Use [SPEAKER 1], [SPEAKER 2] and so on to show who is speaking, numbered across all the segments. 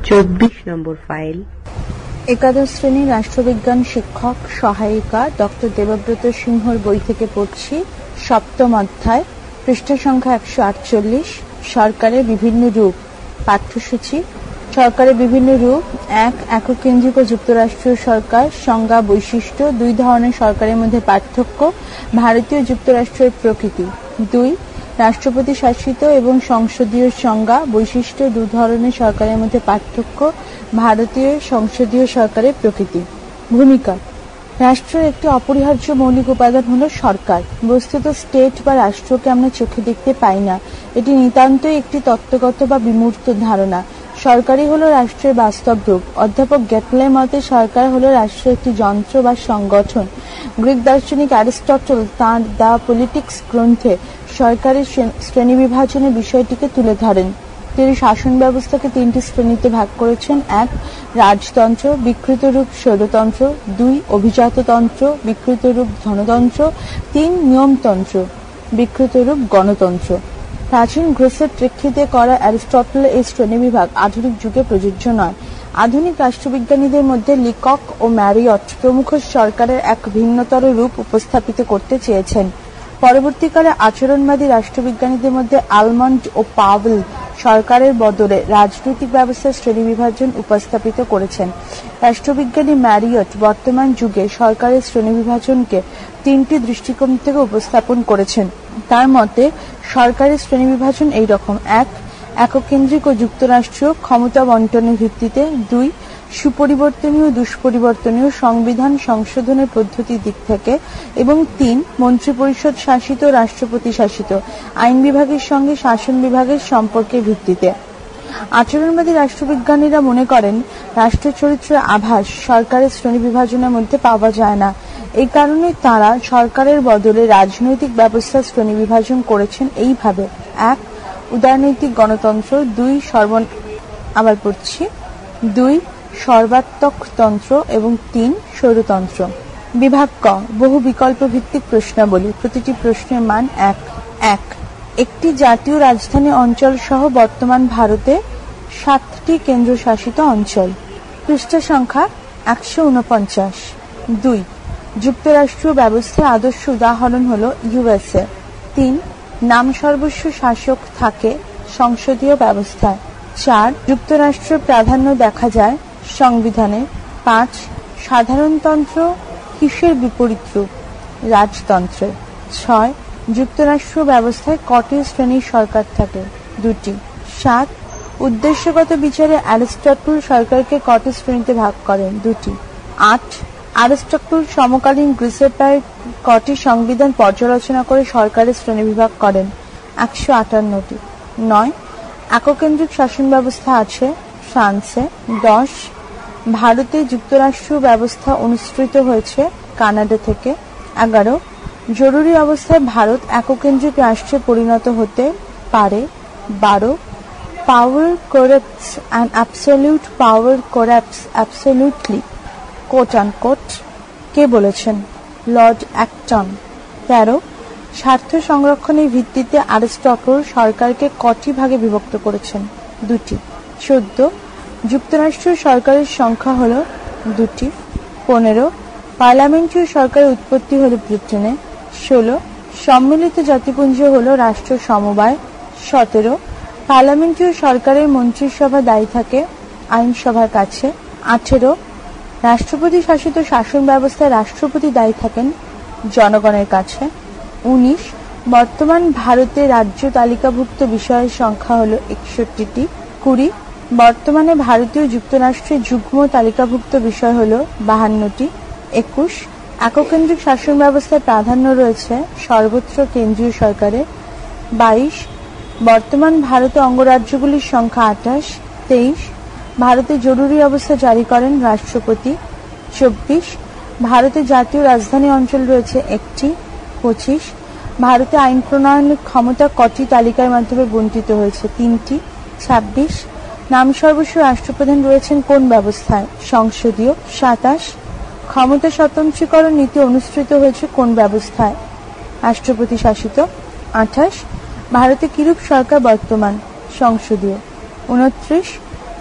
[SPEAKER 1] 24 নম্বর file.
[SPEAKER 2] একাদশ শ্রেণীর রাষ্ট্রবিজ্ঞান শিক্ষক সহায়িকা ডক্টর দেবব্রত সিংহর বই থেকে পড়ছি। সপ্তম অধ্যায়, পৃষ্ঠা সংখ্যা 148। সরকারের বিভিন্ন রূপ। পাঠ্যসূচি। সরকারের বিভিন্ন রূপ। 1. একক কেন্দ্রিক ও যুক্তরাষ্ট্রীয় সরকার। সংজ্ঞা, বৈশিষ্ট্য। দুই ধরনের সরকারের মধ্যে পার্থক্য। ভারতীয় যুক্তরাষ্ট্রের প্রকৃতি। 2. রাষ্ট্রপতি শাসিত এবং সংসদীয় সংজ্ঞা, বৈশিষ্ট্য। দু ধরনের সরকারের মধ্যে পার্থক্য। ভারতীয় সংসদীয় সরকারের প্রকৃতি। ভূমিকা। রাষ্ট্রের একটি অপরিহার্য মৌলিক উপাদান হল সরকার। বস্তুত স্টেট বা রাষ্ট্রকে আমরা চোখে দেখতে পাই না, এটি নিতান্তই একটি তত্ত্বগত বা বিমূর্ত ধারণা। সরকারই হল রাষ্ট্রের বাস্তব রূপ। অধ্যাপক গ্যাটলের মতে সরকার হল রাষ্ট্রের একটি যন্ত্র বা সংগঠন। গ্রিক দার্শনিক অ্যারিস্টটল তাঁর দ্য পলিটিক্স গ্রন্থে সরকারের শ্রেণীবিভাজনের বিষয়টিকে তুলে ধরেন। তিনি শাসন ব্যবস্থাকে 3টি শ্রেণীতে ভাগ করেছেন। 1. রাজতন্ত্র, বিকৃত রূপ স্বৈরতন্ত্র। 2. অভিজাততন্ত্র, বিকৃত রূপ ধনতন্ত্র। 3. নিয়মতন্ত্র, বিকৃত রূপ গণতন্ত্র। প্রাচীন গ্রিসের প্রেক্ষিতে করা অ্যারিস্টটলের এই শ্রেণীবিভাগ আধুনিক যুগে প্রযোজ্য নয়। আধুনিক রাষ্ট্রবিজ্ঞানীদের মধ্যে লিকক ও ম্যারিয়ট প্রমুখ সরকারের এক ভিন্নতর রূপ উপস্থাপিত করতে চেয়েছেন। পরবর্তীকালে আচরণবাদী রাষ্ট্রবিজ্ঞানীদের মধ্যে আলমন্ড ও পাওয়েল সরকারের বদলে রাজনৈতিক ব্যবস্থার শ্রেণীবিভাজন উপস্থাপিত করেছেন। রাষ্ট্রবিজ্ঞানী ম্যারিয়ট বর্তমান যুগে সরকারের শ্রেণীবিভাজনকে 3টি দৃষ্টিকোণ থেকে উপস্থাপন করেছেন। তার মতে সরকারের শ্রেণীবিভাজন এই রকম: 1. একক কেন্দ্রিক ও যুক্তরাষ্ট্রীয়, ক্ষমতা বন্টনের ভিত্তিতে। 2. সুপরিবর্তনীয় দুষ্পরিবর্তনীয়, সংবিধান সংশোধনের পদ্ধতির দিক থেকে। এবং 3. মন্ত্রিপরিষদ শাসিত, রাষ্ট্রপতি শাসিত, আইন বিভাগের সঙ্গে শাসন বিভাগের সম্পর্কের ভিত্তিতে। আচরণবাদী রাষ্ট্রবিজ্ঞানীরা মনে করেন রাষ্ট্র চরিত্রের আভাস সরকারের শ্রেণীবিভাজনের মধ্যে পাওয়া যায় না। এই কারণে তারা সরকারের বদলে রাজনৈতিক ব্যবস্থার শ্রেণীবিভাজন করেছেন এইভাবে: 1. উদারনৈতিক গণতন্ত্র। 2. সর্বাত্মকতন্ত্র এবং 3. স্বৈরতন্ত্র। বিভাগ ক। বহু বিকল্প ভিত্তিক প্রশ্নাবলী। প্রতিটি প্রশ্নের মান 1। 1. একটি জাতীয় রাজধানী অঞ্চল সহ বর্তমান ভারতে 7টি কেন্দ্রশাসিত অঞ্চল। পৃষ্ঠা সংখ্যা 149। 2. যুক্তরাষ্ট্রীয় ব্যবস্থার আদর্শ উদাহরণ হল ইউএসএ। 3. নাম সর্বস্ব শাসক থাকে সংসদীয় ব্যবস্থায়। 4. যুক্তরাষ্ট্রের প্রাধান্য দেখা যায় সংবিধানে। 5. সাধারণতন্ত্র কিসের বিপরীত রূপ? রাজতন্ত্রে। 6. যুক্তরাষ্ট্র ব্যবস্থায় কটি শ্রেণীর সরকার থাকে? 2টি। 7. উদ্দেশ্যগত বিচারে অ্যারিস্টটল সরকারকে কটি শ্রেণীতে ভাগ করেন? 2টি। 8. অ্যারিস্টটল সমকালীন গ্রিসের প্রায় কটি সংবিধান পর্যালোচনা করে সরকারের শ্রেণীবিভাগ করেন? 158টি। 9. এককেন্দ্রিক শাসন ব্যবস্থা আছে ফ্রান্সে। 10. ভারতে যুক্তরাষ্ট্রীয় ব্যবস্থা অনুসৃত হয়েছে কানাডা থেকে। 11. জরুরি অবস্থায় ভারত এককেন্দ্রিক রাষ্ট্রে পরিণত হতে পারে। 12. Power corrupts and absolute power corrupts absolutely, quote unquote. কে বলেছেন? Lord Acton. 13. স্বার্থ সংরক্ষণের ভিত্তিতে অ্যারিস্টটল সরকারকে কটি ভাগে বিভক্ত করেছেন? 2টি। 14. যুক্তরাষ্ট্রীয় সরকারের সংখ্যা হল 2টি। 15. পার্লামেন্টীয় সরকারের উৎপত্তি হল ব্রিটেনে। 16. সম্মিলিত জাতিপুঞ্জ হল রাষ্ট্র সমবায়। 17. পার্লামেন্টীয় সরকারের মন্ত্রিসভা দায়ী থাকে আইনসভার কাছে। 18. রাষ্ট্রপতি শাসিত শাসন ব্যবস্থায় রাষ্ট্রপতি দায়ী থাকেন জনগণের কাছে। 19. বর্তমান ভারতে রাজ্য তালিকাভুক্ত বিষয়ের সংখ্যা হল 61টি। 20. বর্তমানে ভারতীয় যুক্তরাষ্ট্রের যুগ্ম তালিকাভুক্ত বিষয় হল 52টি। 21. এককেন্দ্রিক শাসন ব্যবস্থায় প্রাধান্য রয়েছে সর্বত্র কেন্দ্রীয় সরকারের। 22. বর্তমান ভারতে অঙ্গরাজ্যগুলির সংখ্যা 28। 23. ভারতে জরুরি অবস্থা জারি করেন রাষ্ট্রপতি। 24. ভারতে জাতীয় রাজধানী অঞ্চল রয়েছে 1টি। 25. ভারতে আইন প্রণয়নের ক্ষমতা কটি তালিকার মাধ্যমে বণ্টিত হয়েছে? 3টি। 26. নাম সর্বস্ব রাষ্ট্রপ্রধান রয়েছেন কোন ব্যবস্থায়? সংসদীয়। 27. ক্ষমতা স্বতন্ত্রীকরণ নীতি অনুসৃত হয়েছে কোন ব্যবস্থায়? রাষ্ট্রপতি শাসিত। 28. ভারতে কিরূপ সরকার বর্তমান? সংসদীয়। 29.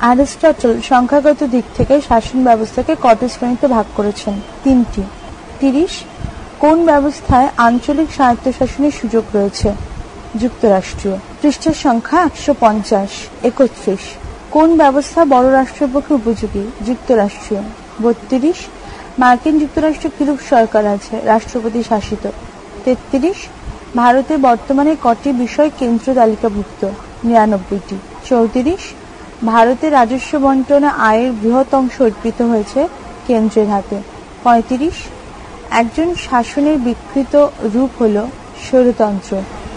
[SPEAKER 2] অ্যারিস্টটল সংখ্যাগত দিক থেকে শাসন ব্যবস্থাকে কটি শ্রেণীতে ভাগ করেছেন? 3টি। 30 কোন ব্যবস্থায় আঞ্চলিক স্বায়ত্তশাসনের সুযোগ রয়েছে? যুক্তরাষ্ট্রীয়। পৃষ্ঠার সংখ্যা 150। 31 কোন ব্যবস্থা বড় রাষ্ট্রের পক্ষে উপযোগী? যুক্তরাষ্ট্রীয়। 32 মার্কিন যুক্তরাষ্ট্রে কিরূপ সরকার আছে? রাষ্ট্রপতি শাসিত। 33 ভারতে বর্তমানে কটি বিষয় কেন্দ্র তালিকাভুক্ত? 99টি। 34 ভারতে রাজস্ব বন্টনে আয়ের বৃহৎ অংশ অর্পিত হয়েছে কেন্দ্রের হাতে। 35 একজন শাসনের বিকৃত রূপ হল স্বৈরতন্ত্র।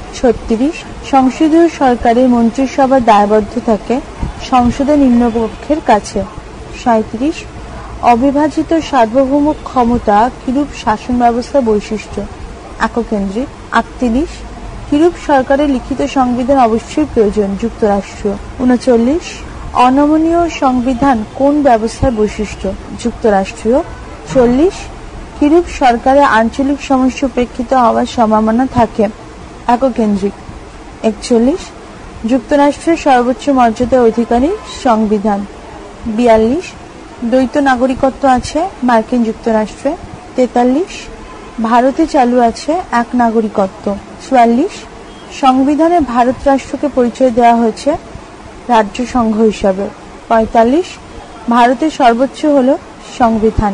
[SPEAKER 2] 36 সংসদীয় সরকারের মন্ত্রিসভা দায়বদ্ধ থাকে সংসদের নিম্নকক্ষের কাছে। 37 অবিভাজিত সার্বভৌম ক্ষমতা কিরূপ শাসন ব্যবস্থা বৈশিষ্ট্য? এককেন্দ্রিক। 38 কিরূপ সরকারের লিখিত সংবিধান অবশ্যই প্রয়োজন? যুক্তরাষ্ট্রীয়। 39 অনমনীয় সংবিধান কোন ব্যবস্থার বৈশিষ্ট্য? যুক্তরাষ্ট্রীয়। 40 কিরূপ সরকারের আঞ্চলিক সমস্যা উপেক্ষিত হওয়ার সম্ভাবনা থাকে? এককেন্দ্রিক। 41 যুক্তরাষ্ট্রের সর্বোচ্চ মর্যাদার অধিকারী সংবিধান। 42 দ্বৈত নাগরিকত্ব আছে মার্কিন যুক্তরাষ্ট্রে। 43 ভারতে চালু আছে এক নাগরিকত্ব। 44 সংবিধানে ভারত রাষ্ট্রকে পরিচয় দেওয়া হয়েছে রাজ্য সংঘ হিসাবে। 45 ভারতের সর্বোচ্চ হল সংবিধান।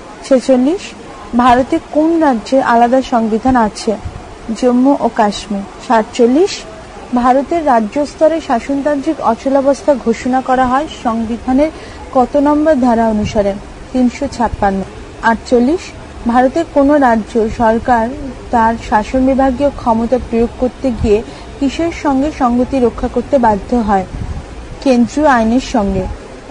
[SPEAKER 2] 46 ভারতে কোন রাজ্যের আলাদা সংবিধান আছে? জম্মু ও কাশ্মীর। 47 ভারতের রাজ্য স্তরে শাসনতান্ত্রিক অচলাবস্থা ঘোষণা করা হয় সংবিধানের কত নম্বর ধারা অনুসারে? 356। 48 ভারতের কোন রাজ্য সরকার তার শাসন বিভাগীয় ক্ষমতা প্রয়োগ করতে গিয়ে কিসের সঙ্গে সংগতি রক্ষা করতে বাধ্য হয়? কেন্দ্রীয় আইনের সঙ্গে।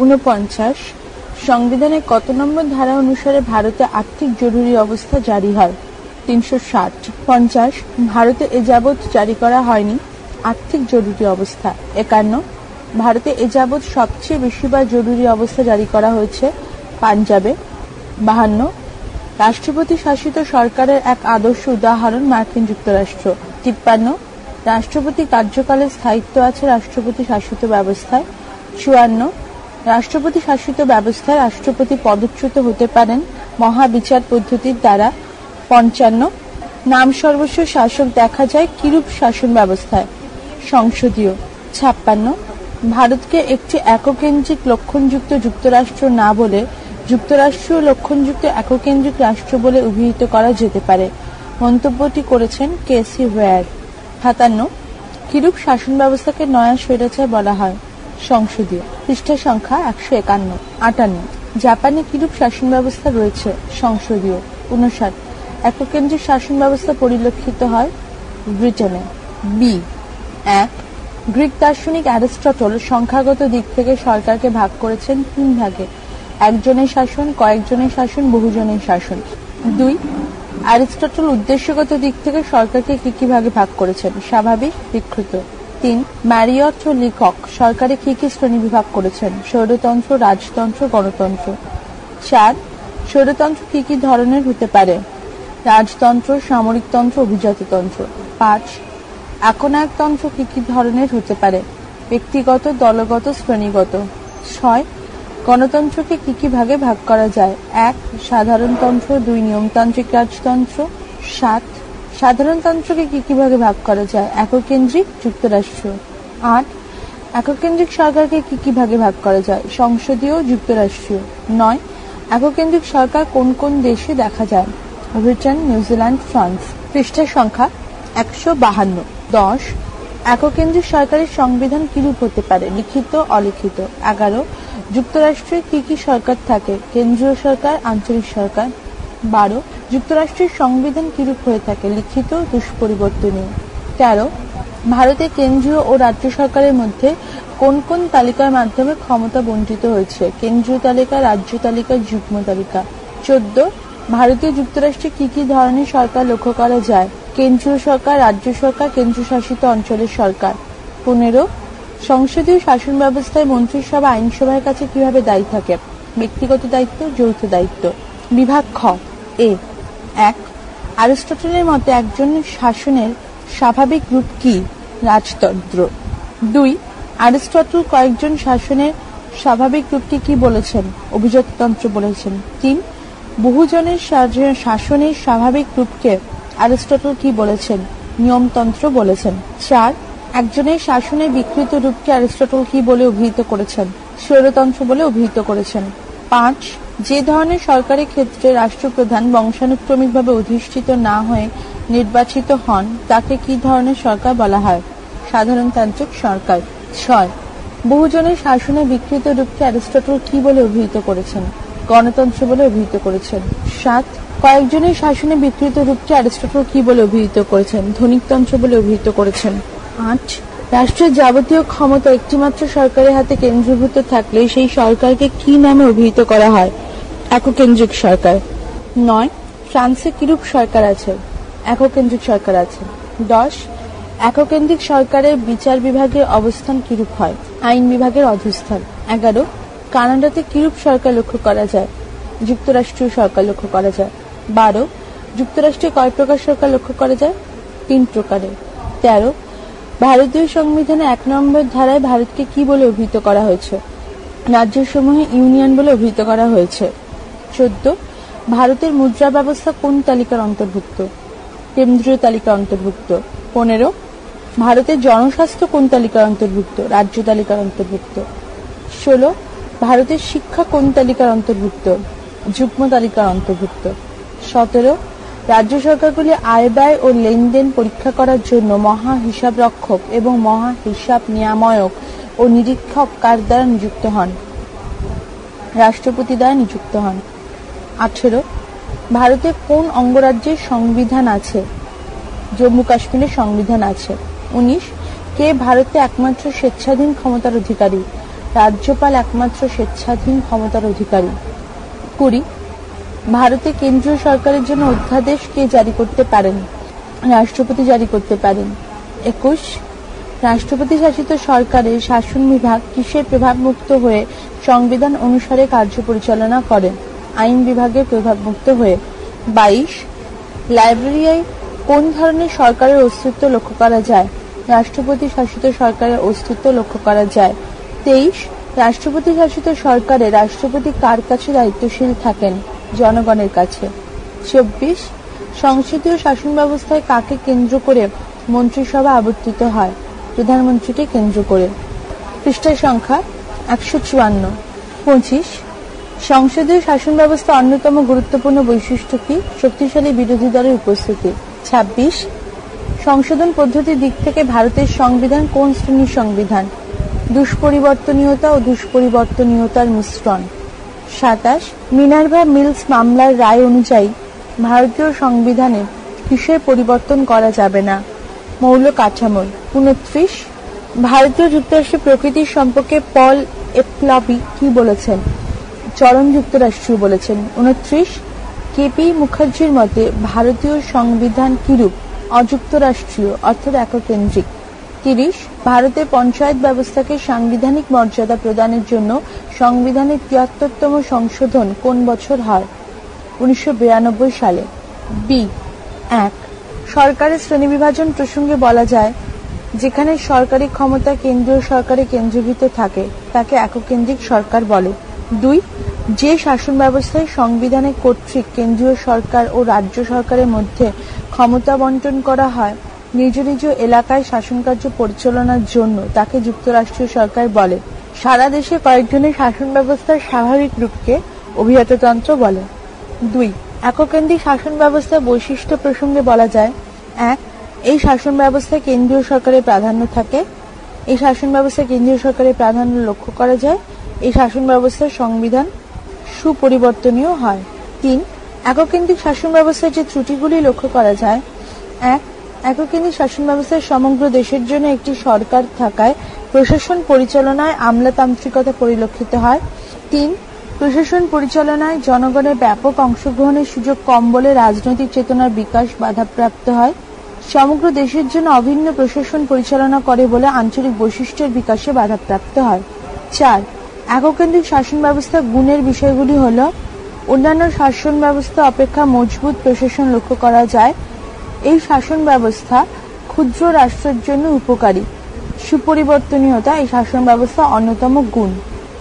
[SPEAKER 2] 49 সংবিধানের কত নম্বর ধারা অনুসারে ভারতে আর্থিক জরুরি অবস্থা জারি হয়? 360। 50 ভারতে এযাবৎ জারি করা হয়নি আর্থিক জরুরি অবস্থা। 51 ভারতে এযাবৎ সবচেয়ে বেশিবার জরুরি অবস্থা জারি করা হয়েছে পাঞ্জাবে। 52 রাষ্ট্রপতি শাসিত সরকারের এক আদর্শ উদাহরণ মার্কিন যুক্তরাষ্ট্র। 53 রাষ্ট্রপতি কার্যকালের স্থায়িত্ব আছে রাষ্ট্রপতি শাসিত ব্যবস্থায়। 54 রাষ্ট্রপতি শাসিত ব্যবস্থায় রাষ্ট্রপতি পদচ্যুত হতে পারেন মহাবিচার পদ্ধতির দ্বারা। 55 নাম সর্বস্ব শাসক দেখা যায় কিরূপ শাসন ব্যবস্থায়? সংসদীয়। 56 ভারতকে একটি এককেন্দ্রিক লক্ষণযুক্ত যুক্তরাষ্ট্র না বলে যুক্তরাষ্ট্রীয় লক্ষণযুক্ত এককেন্দ্রিক রাষ্ট্র বলে অভিহিত করা যেতে পারে। মন্তব্যটি করেছেন কেসি ওয়্যার। 57 কিরূপ শাসন ব্যবস্থাকে নয়া স্বৈরাচার বলা হয়? সংসদীয়। পৃষ্ঠা সংখ্যা 151। 58 জাপানে কিরূপ শাসন ব্যবস্থা রয়েছে? সংসদীয়। 59 এককেন্দ্রিক শাসন ব্যবস্থা পরিলক্ষিত হয় ব্রিটেনে। বি 1 গ্রিক দার্শনিক অ্যারিস্টটল সংখ্যাগত দিক থেকে সরকারকে ভাগ করেছেন 3 ভাগে: একজনের শাসন, কয়েকজনের শাসন, বহুজনের শাসন। 2 অ্যারিস্টটল উদ্দেশ্যগত দিক থেকে সরকারকে কি ভাগে ভাগ করেছেন? স্বাভাবিক, বিকৃত। 3 ম্যারিয়ট ও লিকক সরকারে কি শ্রেণী বিভাগ করেছেন? স্বৈরতন্ত্র, রাজতন্ত্র, গণতন্ত্র। 4 স্বৈরতন্ত্র কি ধরনের হতে পারে? রাজতন্ত্র, সামরিকতন্ত্র, অভিজাততন্ত্র। 5 একনায়কতন্ত্র কি ধরনের হতে পারে? ব্যক্তিগত, দলগত, শ্রেণীগত। 6 গণতন্ত্রকে কি ভাগে ভাগ করা যায়? 1 সাধারণতন্ত্র, 2 নিয়মতান্ত্রিক রাজতন্ত্র। 7 সাধারণতন্ত্রকে কি ভাগে ভাগ করা যায়? এককেন্দ্রিক, যুক্তরাষ্ট্র। 8 এককেন্দ্রিক সরকারকে কি ভাগে ভাগ করা যায়? সংসদীয়, যুক্তরাষ্ট্রীয়। 9 এককেন্দ্রিক সরকার কোন কোন দেশে দেখা যায়? Britain, New Zealand, France. পৃষ্ঠার সংখ্যা 152। 10 এককেন্দ্রিক সরকারের সংবিধান কিরূপ হতে পারে? লিখিত, অলিখিত। 11 যুক্তরাষ্ট্রে কি সরকার থাকে? কেন্দ্রীয় সরকার, আঞ্চলিক সরকার। 12 যুক্তরাষ্ট্রের সংবিধান কিরূপ হয়ে থাকে? লিখিত, দুষ্পরিবর্তনীয়। 13 ভারতে কেন্দ্রীয় ও রাজ্য সরকারের মধ্যে কোন কোন তালিকার মাধ্যমে ক্ষমতা বণ্টিত হয়েছে? কেন্দ্রীয় তালিকা, রাজ্য তালিকা, যুগ্ম তালিকা। 14 ভারতীয় যুক্তরাষ্ট্রে কি ধরনের সরকার লক্ষ্য করা যায়? কেন্দ্রীয় সরকার, রাজ্য সরকার, কেন্দ্রশাসিত অঞ্চলের সরকার। 15 সংসদীয় শাসন ব্যবস্থায় মন্ত্রিসভা আইনসভার কাছে কিভাবে দায়ী থাকে? ব্যক্তিগত দায়িত্ব, যৌথ দায়িত্ব। বিভাগ খ এ 1 অ্যারিস্টটলের মতে একজন শাসনের স্বাভাবিক রূপ কি? রাজতন্ত্র। 2 অ্যারিস্টটল কয়েকজন শাসনের স্বাভাবিক রূপকে কি বলেছেন? অভিজাততন্ত্র বলেছেন। 3. বহুজনের শাসনের স্বাভাবিক রূপকে অ্যারিস্টটল কি বলেছেন? নিয়মতন্ত্র বলেছেন। 4. একজনের শাসনের বিকৃত রূপকে অ্যারিস্টটল কি বলে অভিহিত করেছেন? স্বৈরতন্ত্র বলে অভিহিত করেছেন। 5. যে ধরনের সরকারের ক্ষেত্রে রাষ্ট্রপ্রধান বংশানুক্রমিকভাবে অধিষ্ঠিত না হয়ে নির্বাচিত হন তাকে কি ধরনের সরকার বলা হয়? সাধারণতান্ত্রিক সরকার। 6. বহুজনের শাসনের বিকৃত রূপকে অ্যারিস্টটল কি বলে অভিহিত করেছেন? গণতন্ত্র বলে অভিহিত করেছেন। 7. কয়েকজনের শাসনের বিকৃত রূপকে অ্যারিস্টটল কি বলে অভিহিত করেছেন? ধনিকতন্ত্র বলে অভিহিত করেছেন। 8. রাষ্ট্রের যাবতীয় ক্ষমতা একটিমাত্র সরকারের হাতে কেন্দ্রীভূত থাকলে সেই সরকারকে কি নামে অভিহিত করা হয়? এককেন্দ্রিক সরকার। 9. ফ্রান্সে কিরূপ সরকার আছে? এককেন্দ্রিক সরকার আছে। 10. এককেন্দ্রিক সরকারের বিচার বিভাগের অবস্থান কিরূপ হয়? আইন বিভাগের অধঃস্থান। 11. কানাডাতে কিরূপ সরকার লক্ষ্য করা যায়? যুক্তরাষ্ট্রীয় সরকার লক্ষ্য করা যায়। 12. যুক্তরাষ্ট্রে কয় প্রকার সরকার লক্ষ্য করা যায়? 3 প্রকারের। 13. ভারতীয় সংবিধানে 1 নম্বর ধারায় ভারতকে কি বলে অভিহিত করা হয়েছে? রাজ্যসমূহে ইউনিয়ন বলে অভিহিত করা হয়েছে। 14. ভারতের মুদ্রা ব্যবস্থা কোন তালিকার অন্তর্ভুক্ত? কেন্দ্রীয় তালিকার অন্তর্ভুক্ত। 15. ভারতের জনস্বাস্থ্য কোন তালিকার অন্তর্ভুক্ত? রাজ্য তালিকার অন্তর্ভুক্ত। 16. ভারতের শিক্ষা কোন তালিকার অন্তর্ভুক্ত? যুগ্ম তালিকার অন্তর্ভুক্ত। 17. রাজ্য সরকারগুলি আয় ব্যয় ও লেনদেন পরীক্ষা করার জন্য মহা হিসাব রক্ষক এবং মহা হিসাব নিয়ামক ও নিরীক্ষক কার দ্বারা নিযুক্ত হন? রাষ্ট্রপতি দ্বারা নিযুক্ত হন। 18. ভারতে কোন অঙ্গরাজ্যের সংবিধান আছে? জম্মু কাশ্মীরের সংবিধান আছে। 19. কে ভারতে একমাত্র স্বেচ্ছাধীন ক্ষমতার অধিকারী? রাজ্যপাল একমাত্র স্বেচ্ছাধীন ক্ষমতার অধিকারী। 20. ভারতে কেন্দ্রীয় সরকারের জন্য অধ্যাদেশ কে জারি করতে পারেন? রাষ্ট্রপতি জারি করতে পারেন। 21. রাষ্ট্রপতি শাসিত সরকারের শাসন বিভাগ কিসের প্রভাবমুক্ত হয়ে সংবিধান অনুসারে কার্য পরিচালনা করে? আইন বিভাগের প্রভাবমুক্ত হয়ে। 22. লাইব্রেরিয়ায় কোন ধরনের সরকারের অস্তিত্ব লক্ষ্য করা যায়? রাষ্ট্রপতি শাসিত সরকারের অস্তিত্ব লক্ষ্য করা যায়। 23. রাষ্ট্রপতি শাসিত সরকারে রাষ্ট্রপতি কার কাছে দায়িত্বশীল থাকেন? জনগণের কাছে। 24. সংসদীয় শাসন ব্যবস্থায় কাকে কেন্দ্র করে মন্ত্রিসভা আবর্তিত হয়? প্রধানমন্ত্রীকে কেন্দ্র করে। পৃষ্ঠা সংখ্যা 154। 25. সংসদীয় শাসন ব্যবস্থা অন্যতম গুরুত্বপূর্ণ বৈশিষ্ট্য কি? শক্তিশালী বিরোধী দলের উপস্থিতি। 26. সংশোধন পদ্ধতির দিক থেকে ভারতের সংবিধান কোন শ্রেণীর সংবিধান? দুষ্পরিবর্তনীয়তা ও দুষ্পরিবর্তনীয়তার মিশ্রণ। 27. মিনার্ভা মিলস মামলার রায় অনুযায়ী ভারতীয় সংবিধানে কিসের পরিবর্তন করা যাবে না? মৌল কাঠামোর। 29. ভারতীয় যুক্তরাষ্ট্রের প্রকৃতির সম্পর্কে পল এপলবি কি বলেছেন? চরম যুক্তরাষ্ট্রীয় বলেছেন। 29. কেপি মুখার্জির মতে ভারতীয় সংবিধান কিরূপ? অযুক্তরাষ্ট্রীয় অর্থাৎ এককেন্দ্রিক। 30. ভারতের পঞ্চায়েত ব্যবস্থাকে সাংবিধানিক মর্যাদা প্রদানের জন্য সংবিধানের ৭৩তম সংশোধন কোন বছর হয়? ১৯৯২ সালে। বি ১. সরকারের শ্রেণীবিভাজন প্রসঙ্গে বলা যায়, যেখানে সরকারি ক্ষমতা কেন্দ্রীয় সরকারে কেন্দ্রীভূত থাকে তাকে এককেন্দ্রিক সরকার বলে। ২. যে শাসন ব্যবস্থায় সংবিধানের কর্তৃক কেন্দ্রীয় সরকার ও রাজ্য সরকারের মধ্যে ক্ষমতা বন্টন করা হয় নিজ নিজ এলাকায় শাসনকার্য পরিচালনার জন্য তাকে যুক্তরাষ্ট্রীয় সরকার বলে। সারা দেশে কয়েকজনের শাসন ব্যবস্থার স্বাভাবিক রূপকে অভিজাততন্ত্র বলে। ২. এককেন্দ্রিক শাসন ব্যবস্থার বৈশিষ্ট্য প্রসঙ্গে বলা যায়, ১. এই শাসন ব্যবস্থায় কেন্দ্রীয় সরকারের প্রাধান্য থাকে। এই শাসন ব্যবস্থায় কেন্দ্রীয় সরকারের প্রাধান্য লক্ষ্য করা যায়। এই শাসন ব্যবস্থার সংবিধান সুপরিবর্তনীয় হয়। ৩. এককেন্দ্রিক শাসন ব্যবস্থায় যে ত্রুটিগুলি লক্ষ্য করা যায়, ১. এককেন্দ্রিক শাসন ব্যবস্থায় সমগ্র দেশের জন্য একটি সরকার থাকায় প্রশাসন পরিচালনায় আমলাতান্ত্রিকতা পরিলক্ষিত হয়। ৩. প্রশাসন পরিচালনায় জনগণের ব্যাপক অংশগ্রহণের সুযোগ কম বলে রাজনৈতিক চেতনার বিকাশ বাধাপ্রাপ্ত হয়। সমগ্র দেশের জন্য অভিন্ন প্রশাসন পরিচালনা করে বলে আঞ্চলিক বৈশিষ্ট্যের বিকাশে বাধাপ্রাপ্ত হয়। ৪. এককেন্দ্রিক শাসন ব্যবস্থা গুণের বিষয়গুলি হল, অন্যান্য শাসন ব্যবস্থা অপেক্ষা মজবুত প্রশাসন লক্ষ্য করা যায়। এই শাসন ব্যবস্থা ক্ষুদ্র রাষ্ট্রের জন্য উপকারী। সুপরিবর্তনীয়তা এই শাসন ব্যবস্থা অন্যতম গুণ।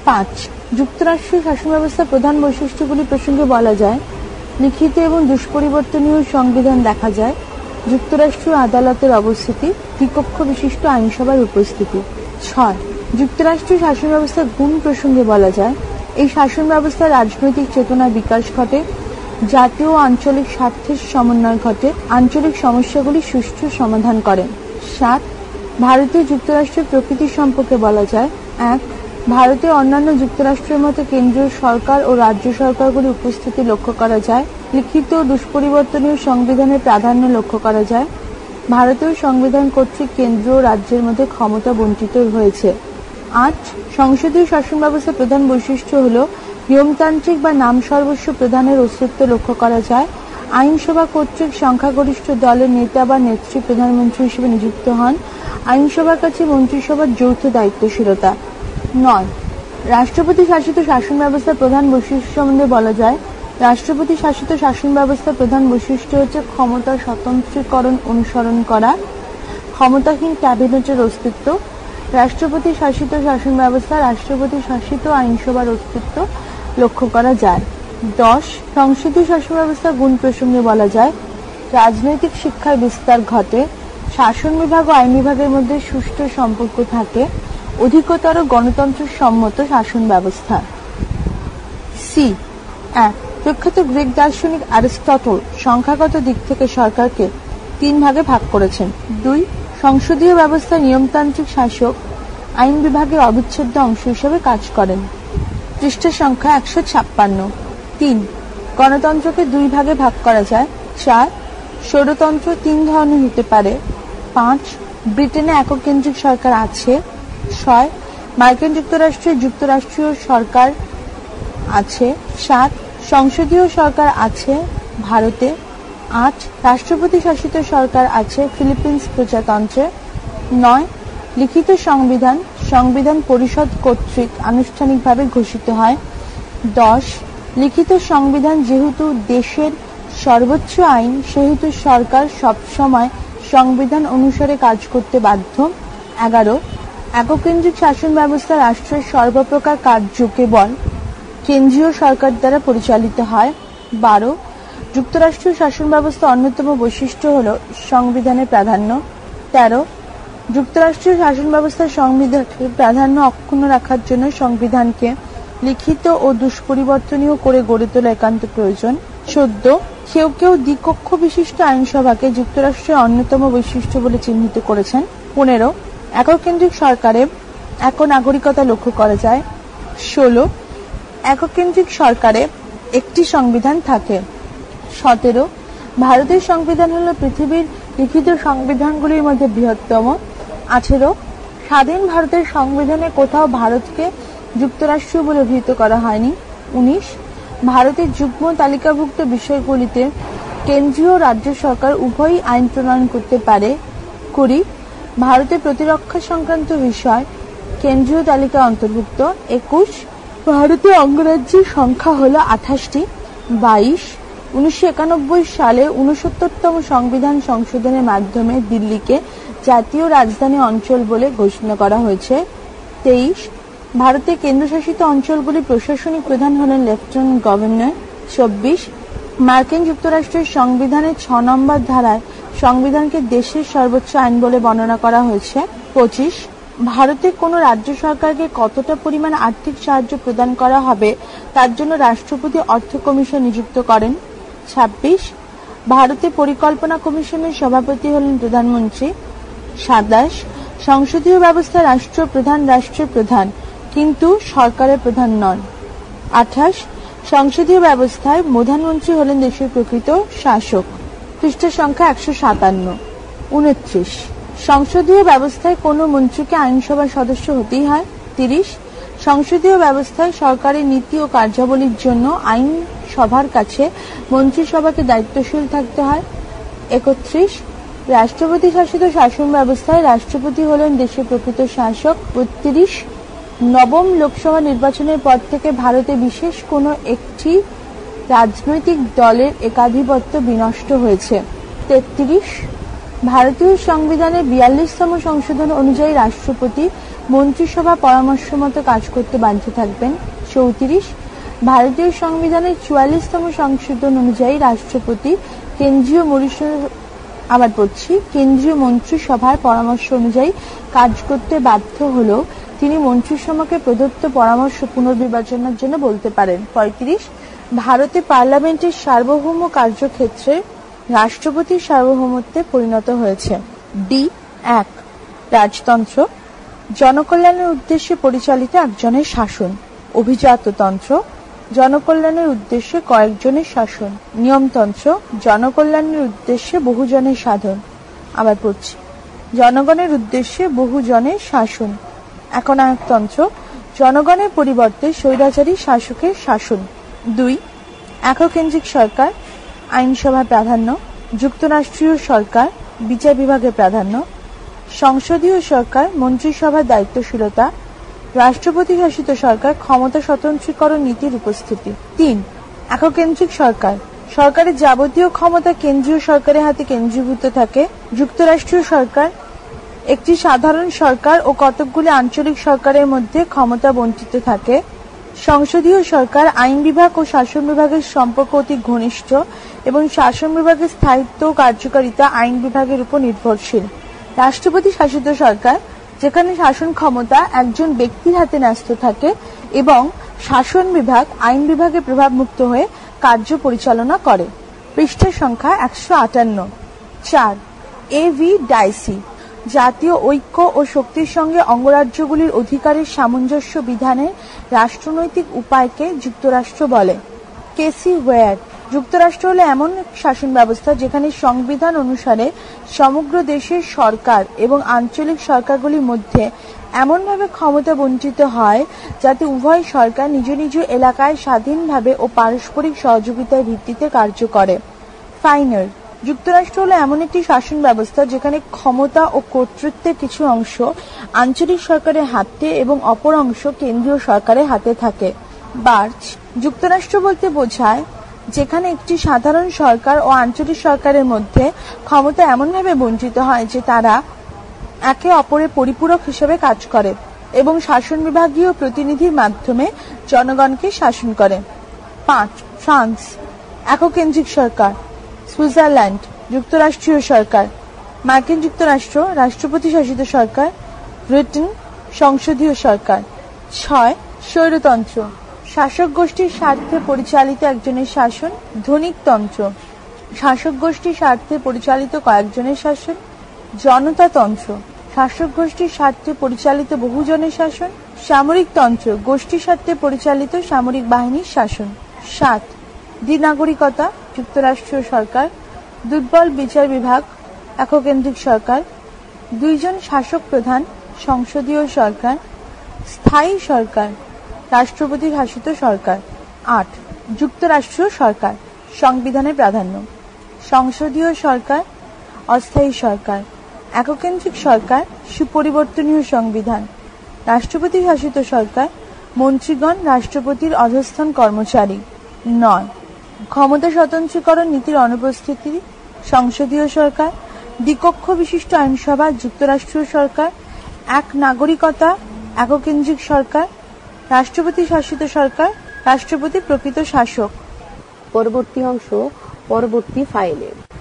[SPEAKER 2] 5 যুক্তরাষ্ট্রীয় শাসন ব্যবস্থার প্রধান বৈশিষ্ট্যগুলি প্রসঙ্গে বলা যায়, লিখিত এবং দুষ্পরিবর্তনীয় সংবিধান দেখা যায়, যুক্তরাষ্ট্রীয় আদালতের অবস্থিতি, দ্বিকক্ষ বিশিষ্ট আইনসভার উপস্থিতি। 6 যুক্তরাষ্ট্রীয় শাসন ব্যবস্থার গুণ প্রসঙ্গে বলা যায়, এই শাসন ব্যবস্থার রাজনৈতিক চেতনার বিকাশ ঘটে, জাতীয় ও আঞ্চলিক স্বার্থের সমন্বয় ঘটে, আঞ্চলিক সমস্যাগুলি সুষ্ঠু সমাধান করে। 7 ভারতীয় যুক্তরাষ্ট্রের প্রকৃতি সম্পর্কে বলা যায়, 1 ভারতে অন্যান্য যুক্তরাষ্ট্রের মতো কেন্দ্রীয় সরকার ও রাজ্য সরকারগুলির উপস্থিতি লক্ষ্য করা যায়, লিখিত ও দুষ্পরিবর্তনীয় সংবিধানের প্রাধান্য লক্ষ্য করা যায়, ভারতীয় সংবিধান কর্তৃক কেন্দ্র ও রাজ্যের মধ্যে ক্ষমতা বণ্টিত হয়েছে। 8 সংসদীয় শাসন ব্যবস্থার প্রধান বৈশিষ্ট্য হল নিয়মতান্ত্রিক বা নাম সর্বস্ব প্রধানের অস্তিত্ব লক্ষ্য করা যায়, আইনসভা কর্তৃক সংখ্যাগরিষ্ঠ দলের নেতা বা নেত্রী প্রধানমন্ত্রী হিসেবে নিযুক্ত হন, আইনসভার কাছে মন্ত্রিসভার যৌথ দায়িত্বশীলতা। 9 রাষ্ট্রপতি শাসিত শাসন ব্যবস্থার প্রধান বৈশিষ্ট্য সম্বন্ধে বলা যায়, রাষ্ট্রপতি শাসিত শাসন ব্যবস্থার প্রধান বৈশিষ্ট্য হচ্ছে ক্ষমতার স্বতন্ত্রীকরণ অনুসরণ করা, ক্ষমতাহীন ক্যাবিনেটের অস্তিত্ব, রাষ্ট্রপতি শাসিত শাসন ব্যবস্থা রাষ্ট্রপতি শাসিত আইনসভার অস্তিত্ব লক্ষ্য করা যায়। 10 সংসদীয় শাসন ব্যবস্থার গুণ প্রসঙ্গে বলা যায়, রাজনৈতিক শিক্ষার বিস্তার ঘটে, শাসন বিভাগ ও আইন বিভাগের মধ্যে সুষ্ঠু সম্পর্ক থাকে, অধিকতর গণতন্ত্র সম্মত শাসন ব্যবস্থা। সি 1 প্রখ্যাত গ্রিক দার্শনিক অ্যারিস্টটল সংখ্যাগত দিক থেকে সরকারকে 3 ভাগে ভাগ করেছেন। 2 সংসদীয় ব্যবস্থা নিয়মতান্ত্রিক শাসক আইন বিভাগের অবিচ্ছেদ্য অংশ হিসেবে কাজ করেন। পৃষ্ঠা সংখ্যা 156। 3 গণতন্ত্রকে 2 ভাগে ভাগ করা যায়। 4 স্বৈরতন্ত্র 3 ধরনের হতে পারে। 5 ব্রিটেনে একক কেন্দ্রিক সরকার আছে। 6 মার্কিন যুক্তরাষ্ট্রে যুক্তরাষ্ট্রীয় সরকার আছে। 7 সংসদীয় সরকার আছে ভারতে। 8 রাষ্ট্রপতি শাসিত সরকার আছে ফিলিপিন্স প্রজাতন্ত্রে। 9 লিখিত সংবিধান সংবিধান পরিষদ কর্তৃক আনুষ্ঠানিকভাবে ঘোষিত হয়। 10 লিখিত সংবিধান যেহেতু দেশের সর্বোচ্চ আইন সেহেতু সরকার সবসময় সংবিধান অনুসারে কাজ করতে বাধ্য। 11 একক কেন্দ্রিক শাসন ব্যবস্থা রাষ্ট্রের সর্বপ্রকার কার্য কেবল কেন্দ্রীয় সরকার দ্বারা পরিচালিত হয়। 12 যুক্তরাষ্ট্রীয় শাসন ব্যবস্থা অন্যতম বৈশিষ্ট্য হল সংবিধানের প্রাধান্য। 13 যুক্তরাষ্ট্রীয় শাসন ব্যবস্থার সংবিধানের প্রাধান্য অক্ষুণ্ণ রাখার জন্য সংবিধানকে লিখিত ও দুষ্পরিবর্তনীয় করে গড়ে তোলা একান্ত প্রয়োজন। 14 কেউ কেউ দ্বিকক্ষ বিশিষ্ট আইনসভাকে যুক্তরাষ্ট্রের অন্যতম বৈশিষ্ট্য বলে চিহ্নিত করেছেন। 15 একক কেন্দ্রিক সরকারে এক নাগরিকতা লক্ষ্য করা যায়। 16 একক কেন্দ্রিক সরকারে একটি সংবিধান থাকে। 17 ভারতের সংবিধান হল পৃথিবীর লিখিত সংবিধানগুলির মধ্যে বৃহত্তম। 18 স্বাধীন ভারতের সংবিধানে কোথাও ভারতকে যুক্তরাষ্ট্র বলে অভিহিত করা হয়নি। 19 ভারতের যুগ্ম তালিকাভুক্ত বিষয়গুলিতে কেন্দ্রীয় ও রাজ্য সরকার উভয়ই আইন প্রণয়ন করতে পারে। 20 ভারতের প্রতিরক্ষা সংক্রান্ত বিষয় কেন্দ্রীয় তালিকা অন্তর্ভুক্ত। 21 ভারতীয় অঙ্গরাজ্যের সংখ্যা হল 28টি। 22 1991 সালে 69তম সংবিধান সংশোধনের মাধ্যমে দিল্লিকে জাতীয় রাজধানী অঞ্চল বলে ঘোষণা করা হয়েছে। 23 ভারতের কেন্দ্রশাসিত অঞ্চলগুলির প্রশাসনিক প্রধান হলেন লেফটেন্যান্ট গভর্নর। 24 মার্কিন যুক্তরাষ্ট্রের সংবিধানের 6 নম্বর ধারায় সংবিধানকে দেশের সর্বোচ্চ আইন বলে বর্ণনা করা হয়েছে। 25 ভারতের কোন রাজ্য সরকারকে কতটা পরিমাণ আর্থিক সাহায্য প্রদান করা হবে তার জন্য রাষ্ট্রপতি অর্থ কমিশন নিযুক্ত করেন। 26 ভারতের পরিকল্পনা কমিশনের সভাপতি হলেন প্রধানমন্ত্রী। 27 সংসদীয় ব্যবস্থা রাষ্ট্রের প্রধান কিন্তু সরকারের প্রধান নন। 28 সংসদীয় ব্যবস্থায় প্রধানমন্ত্রী হলেন দেশের প্রকৃত শাসক। পৃষ্ঠা সংখ্যা 157। 29 সংসদীয় ব্যবস্থায় কোন মন্ত্রীকে আইনসভার সদস্য হতেই হয়। 30 সংসদীয় ব্যবস্থায় সরকারের নীতি ও কার্যাবলীর জন্য আইন সভার কাছে মন্ত্রিসভাকে দায়িত্বশীল থাকতে হয়। 31 রাষ্ট্রপতি শাসিত শাসন ব্যবস্থায় রাষ্ট্রপতি হলেন দেশের প্রকৃত শাসক। 32 নবম লোকসভা নির্বাচনের পর থেকে ভারতে বিশেষ কোনো একটি রাজনৈতিক দলের একাধিপত্য বিনষ্ট হয়েছে। 33 ভারতীয় সংবিধানের 42তম সংশোধন অনুযায়ী রাষ্ট্রপতি মন্ত্রিসভা পরামর্শ মতো কাজ করতে বাধ্য থাকবেন। 34 ভারতীয় সংবিধানের 44তম সংশোধন অনুযায়ী রাষ্ট্রপতি কেন্দ্রীয় কেন্দ্রীয় মন্ত্রিসভার পরামর্শ অনুযায়ী কাজ করতে বাধ্য হলেও তিনি মন্ত্রিসভাকে প্রদত্ত পরামর্শ পুনর্বিবেচনার জন্য বলতে পারেন। 35 ভারতে পার্লামেন্টের সার্বভৌম কার্যক্ষেত্রে রাষ্ট্রপতির সার্বভৌমত্বে পরিণত হয়েছে। ডি 1 রাজতন্ত্র জনকল্যাণের উদ্দেশ্যে পরিচালিত একজনের শাসন। অভিজাততন্ত্র জনকল্যাণের উদ্দেশ্যে কয়েকজনের শাসন। নিয়মতন্ত্র জনকল্যাণের উদ্দেশ্যে বহুজনের সাধন। আবার পড়ছি, জনগণের উদ্দেশ্যে বহুজনের শাসন। একনায়কতন্ত্র জনগণের পরিবর্তে স্বৈরাচারী শাসকের শাসন। 2 এককেন্দ্রিক সরকার আইনসভার প্রাধান্য। যুক্তরাষ্ট্রীয় সরকার বিচার বিভাগের প্রাধান্য। সংসদীয় সরকার মন্ত্রিসভার দায়িত্বশীলতা। রাষ্ট্রপতি শাসিত সরকার ক্ষমতা স্বতন্ত্রীকরণ নীতির উপস্থিতি। 3 এককেন্দ্রিক সরকার সরকারের যাবতীয় ক্ষমতা কেন্দ্রীয় সরকারের হাতে কেন্দ্রীভূত থাকে। যুক্তরাষ্ট্রীয় সরকার একটি সাধারণ সরকার ও কতকগুলি আঞ্চলিক সরকারের মধ্যে ক্ষমতা বণ্টিত থাকে। সংসদীয় সরকার আইন বিভাগ ও শাসন বিভাগের সম্পর্ক অতি ঘনিষ্ঠ এবং শাসন বিভাগের স্থায়িত্ব ও কার্যকারিতা আইন বিভাগের উপর নির্ভরশীল। রাষ্ট্রপতি শাসিত সরকার যেখানে শাসন ক্ষমতা একজন ব্যক্তির হাতে ন্যস্ত থাকে এবং শাসন বিভাগ আইন বিভাগে প্রভাবমুক্ত হয়ে কার্য পরিচালনা করে। পৃষ্ঠা সংখ্যা 158। 4 এভি ডাইসি জাতীয় ঐক্য ও শক্তির সঙ্গে অঙ্গরাজ্যগুলির অধিকারের সামঞ্জস্য বিধানের রাষ্ট্রনৈতিক উপায়কে যুক্তরাষ্ট্র বলে। কেসি ওয়ার যুক্তরাষ্ট্র হলো এমন শাসন ব্যবস্থা যেখানে সংবিধান অনুসারে সমগ্র দেশের সরকার এবং আঞ্চলিক সরকারগুলির মধ্যে এমনভাবে ক্ষমতা বণ্টিত হয় যাতে উভয় সরকার নিজ নিজ এলাকায় স্বাধীনভাবে ও পারস্পরিক সহযোগিতার ভিত্তিতে কার্য করে। ফাইনার যুক্তরাষ্ট্র হলো এমন একটি শাসন ব্যবস্থা যেখানে ক্ষমতা ও কর্তৃত্বের কিছু অংশ আঞ্চলিক সরকারের হাতে এবং অপর অংশ কেন্দ্রীয় সরকারের হাতে থাকে। বার্চ যুক্তরাষ্ট্র বলতে বোঝায় যেখানে একটি সাধারণ সরকার ও আঞ্চলিক সরকারের মধ্যে ক্ষমতা এমনভাবে বণ্টিত হয় যে তারা একে অপরের পরিপূরক হিসেবে কাজ করে এবং শাসন বিভাগীয় প্রতিনিধির মাধ্যমে জনগণকে শাসন করে। 5 ফ্রান্স এককেন্দ্রিক সরকার। সুইজারল্যান্ড যুক্তরাষ্ট্রীয় সরকার। মার্কিন যুক্তরাষ্ট্র রাষ্ট্রপতি শাসিত সরকার। ব্রিটেন সংসদীয় সরকার। 6 স্বৈরতন্ত্র শাসক গোষ্ঠীর স্বার্থে পরিচালিত একজনের শাসন। ধনিকতন্ত্র শাসক গোষ্ঠীর স্বার্থে পরিচালিত কয়েকজনের শাসন। জনতাতন্ত্র শাসক গোষ্ঠীর স্বার্থে পরিচালিত বহুজনের শাসন। সামরিকতন্ত্র গোষ্ঠীর স্বার্থে পরিচালিত সামরিক বাহিনীর শাসন। 7 দ্বিনাগরিকতা যুক্তরাষ্ট্রীয় সরকার। দুর্বল বিচার বিভাগ এককেন্দ্রিক সরকার। 2 জন শাসক প্রধান সংসদীয় সরকার। স্থায়ী সরকার রাষ্ট্রপতি শাসিত সরকার। 8 যুক্তরাষ্ট্রীয় সরকার সংবিধানের প্রাধান্য। সংসদীয় সরকার অস্থায়ী সরকার। এককেন্দ্রিক সরকার সুপরিবর্তনীয় সংবিধান। রাষ্ট্রপতি শাসিত সরকার মন্ত্রীগণ রাষ্ট্রপতির অধস্তন কর্মচারী। 9 ক্ষমতা স্বতন্ত্রীকরণ নীতির অনুপস্থিতি সংসদীয় সরকার। দ্বিকক্ষ বিশিষ্ট আইনসভা যুক্তরাষ্ট্রীয় সরকার। 1 নাগরিকতা এককেন্দ্রিক সরকার। রাষ্ট্রপতি শাসিত সরকার রাষ্ট্রপতি প্রকৃত শাসক।
[SPEAKER 1] পরবর্তী অংশ পরবর্তী ফাইলে।